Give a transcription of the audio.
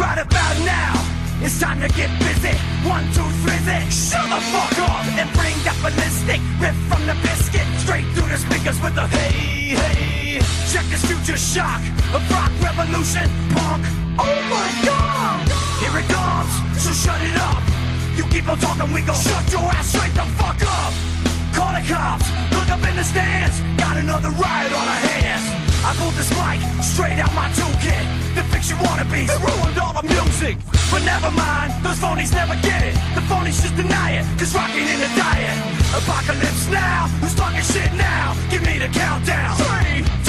Right about now, it's time to get busy. 1, 2, 3, shut the fuck up and bring that ballistic riff from the biscuit straight through the speakers with the hey, hey. Check this future shock of rock revolution, punk. Oh my god, here it comes, so shut it up. You keep on talking, we gon' shut your ass straight the fuck up. Call the cops, look up in the stands, got another riot on our hands. I pulled this mic straight out my toolkit to fix your wannabes. It ruined all the music, but never mind, those phonies never get it. The phonies just deny it, cause rock ain't in the diet. Apocalypse now, who's talking shit now? Give me the countdown. 3,